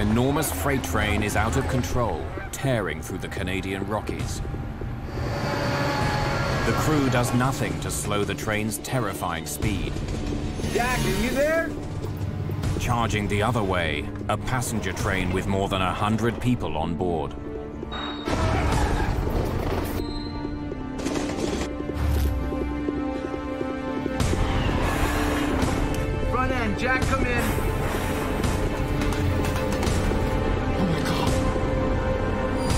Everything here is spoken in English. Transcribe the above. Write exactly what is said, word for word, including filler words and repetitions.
enormous freight train is out of control, tearing through the Canadian Rockies. The crew does nothing to slow the train's terrifying speed. Jack, are you there? Charging the other way, a passenger train with more than a hundred people on board. Front end, Jack, come in.